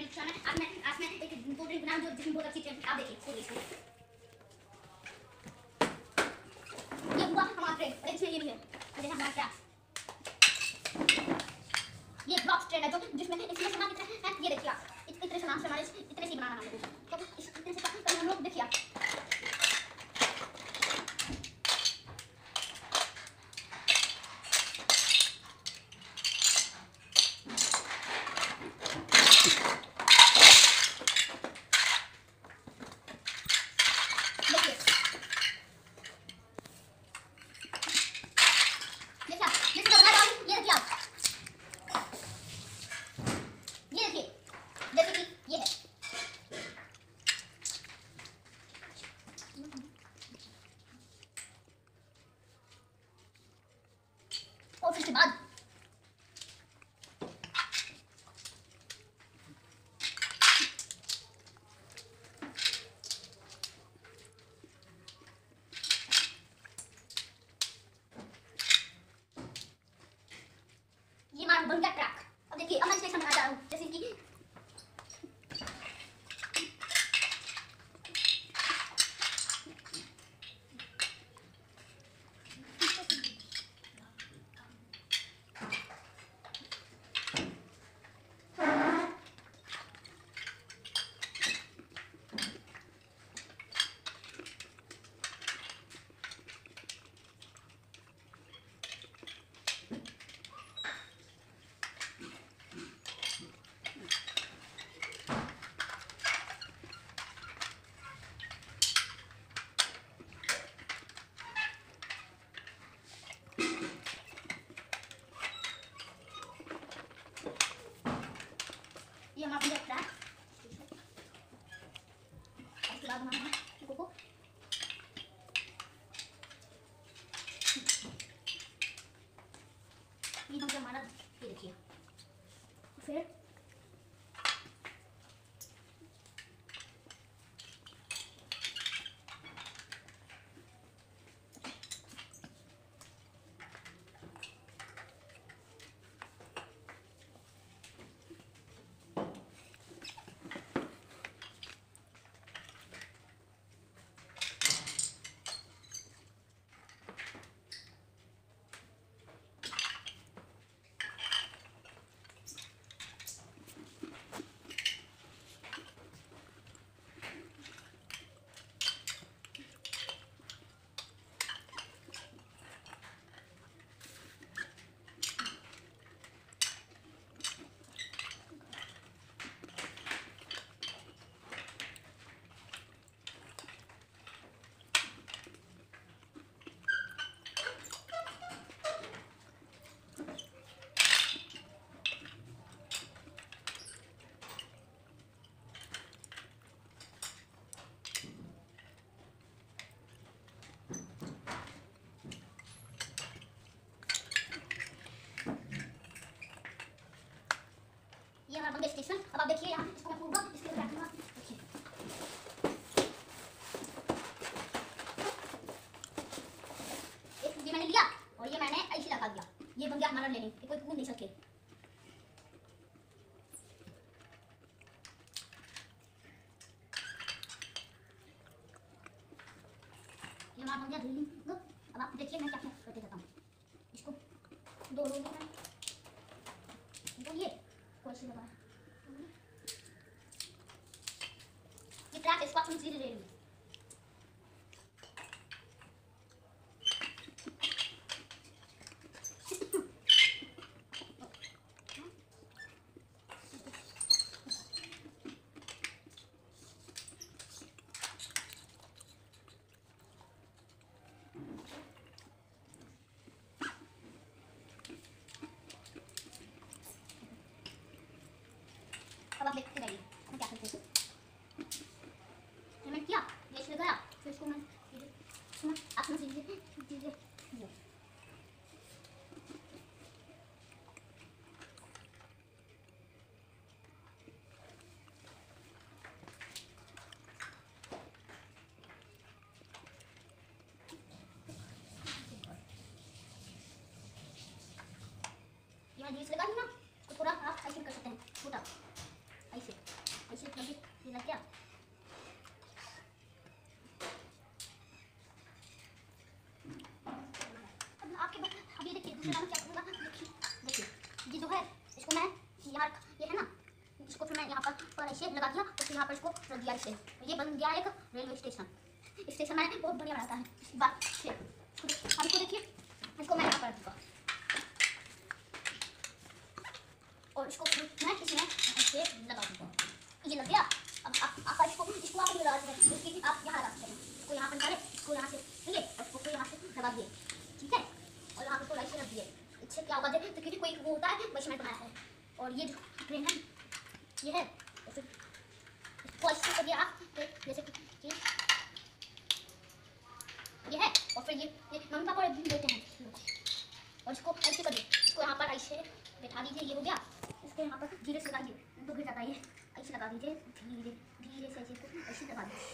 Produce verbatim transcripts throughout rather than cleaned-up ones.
दीक्षा में आज मैं आज मैं एक दो ड्रिंक बनाऊं जो जिसमें बहुत अच्छी चीज आप देखिए खोलिए इसको। ये हुआ हमारा ट्रेंड और इसमें ये भी है और ये हमारा क्या ये ब्लॉक्स ट्रेंड है जो जिसमें इसमें सामान कितने हैं ये देखिए आप इतने सामान से हमारे इतने से बनाना हम लोगों को तो इस इतने से कहीं हम लोग देखिए आप और फिर उसके बाद ये हमारा बन गया ट्रैक। अब देखिए अब मैं इसमें बनाना चाह रहा हूँ जैसे कि ये हमारा बन गया ट्रैक। उसके बाद हमारा कोको ये बन गया हमारा ये देखिए फिर ये हमारा बन गया स्टेशन। अब आप देखिए यहाँ इसको मैं पूरा इसके ऊपर रखूंगा। देखिए एक ये मैंने लिया और ये मैंने ऐसे लगा दिया ये बन गया हमारा लेनिंग ये कोई कूद नहीं सके। ये हमारा बन गया ड्रिलिंग। अब आप देखिए मैं क्या क्या करते जाता हूँ इसको दो रोल में ये कैसे लगा ये ट्रैक इसको आप धीरे धीरे अब आप देखते रहिए मैं क्या करते हैं। मैंने किया ये इसमें गया फिर इसको मैं सुना आप समझ लीजिए चीज़ें ये मैं जीस लगा दी ना तो थोड़ा आप ऐसे कर सकते हैं छोटा ऐसे यहाँ पर पर ऐसे लगा दिया और फिर यहाँ पर इसको रख दिया ऐसे। ये बन गया एक रेलवे स्टेशन। स्टेशन मैंने बहुत बढ़िया बनाता है इस बात से। अब इसको देखिए, इसको मैं यहाँ पर रखूँगा और इसको मैं इसमें ऐसे लगा दूँगा। ये लग गया। अब आप आप इसको इसको आप लगा सकते हैं, क्योंकि आप यहाँ लगा सकते हैं। इसको यहाँ पर डालें, इसको यहाँ से लिए और इसको यहाँ से लगा दिए, ठीक है। और यहाँ पर ऐसे रख दिए। इससे क्या होगा, तो क्योंकि कोई वो होता है वैसे मैंने बनाया है। और ये जो ट्रेन है ये है, तो फिर इसको ऐसे कर दिया आप, तो जैसे कि ये है। और फिर ये ये मम्मी पापा देते हैं और इसको ऐसे कर दिए। इसको यहाँ पर ऐसे बैठा दीजिए, ये हो गया। इसको यहाँ पर धीरे से लगाइए, तो गिर जाता है ये। ऐसे लगा दीजिए, धीरे धीरे से ऐसे इसको ऐसे लगा दीजिए।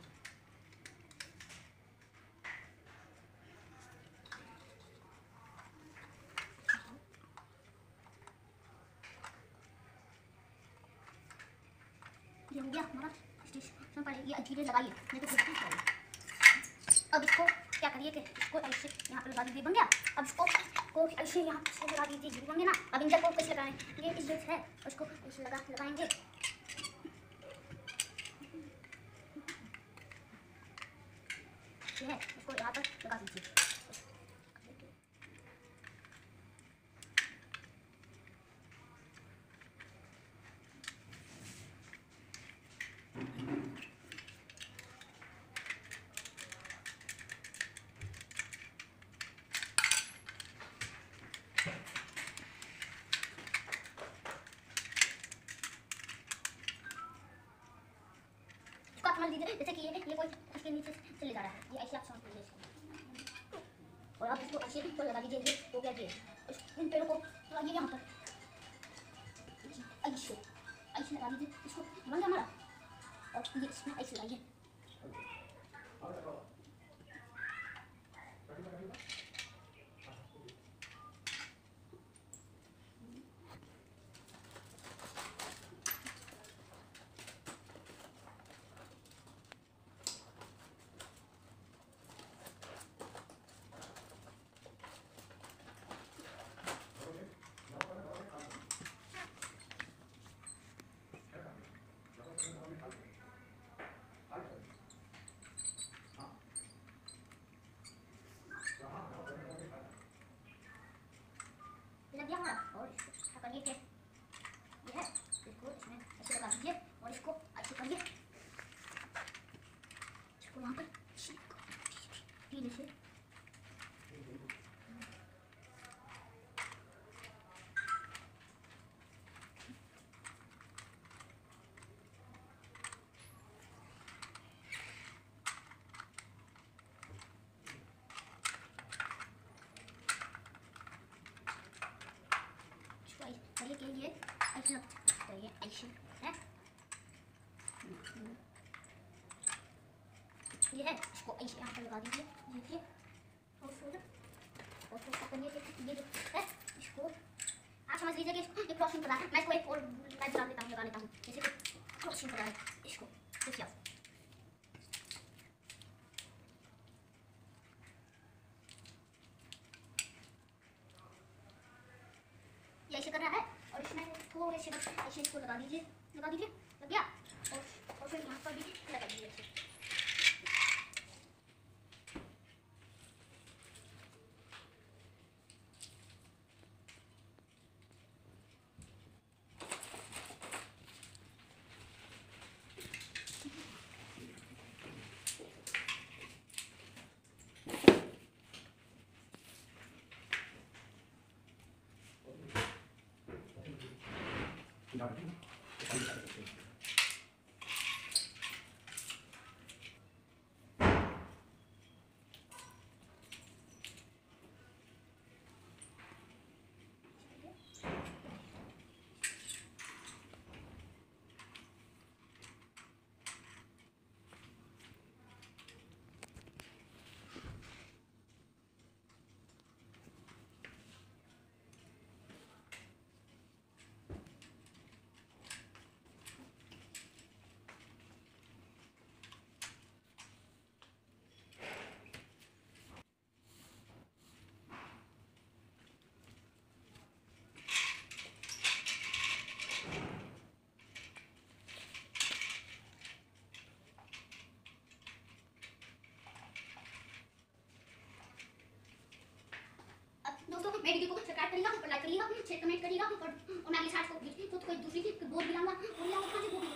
ये हो गया हमारा स्टेशन पर। ये धीरे लगाइए, नहीं तो गिरती है। अब इसको क्या करिए कि इसको ऐसे यहाँ पर लगा दीजिए, बन गया। अब इसको को ऐसे यहाँ से लगा दीजिए, ये बन गया ना। अब इंजन को कैसे लगाएंगे, ये इस है, उसको ऐसे लगा लगाएंगे। ये है, इसको यहाँ पर लगा दीजिए। समझ लीजिए जैसे कि ये ये कोई इसके नीचे चले जा रहा है, ये ऐसे आप समझ लीजिए इसको। और आप इसको ऐसे भी लगा दीजिए, ये हो गया। ये इन पेड़ों को लगाइए यहाँ पर ऐसे ऐसे लगा दीजिए, इसको बन गया हमारा। और ये इसमें ऐसे लगाइए। लग गया हमारा। और इसको करिए कि ये है, इसको इसमें ऐसे लगा दीजिए और इसको ऐसे करिए, इसको यहाँ पर धीरे से करिए के लिए ऐसे करिए, ऐसे है। ये है, इसको ऐसे यहाँ पर लगा दीजिए, देखिए। और फिर और फिर करिए कि ये जो है इसको आप समझ लीजिए कि इसको ये क्रॉसिंग करा है। मैं इसको एक और मैं बना लेता हूँ, लगा लेता हूँ, जैसे कि क्रॉसिंग करा है इसको, देखिए आप। ये ऐसे कर रहा है और इसमें थोड़े से ऐसे इसको लगा दीजिए, लगा दीजिए, लग गया। और और फिर यहाँ पर भी लगा दीजिए ऐसे। मैं वीडियो को सब्सक्राइब करिएगा और लाइक करिएगा, शेयर कमेंट करिएगा और और मैं अगली साइड को तो कोई दूसरी बोर्ड भी लाऊंगा, बोर्ड लाऊंगा कहाँ से बोर्ड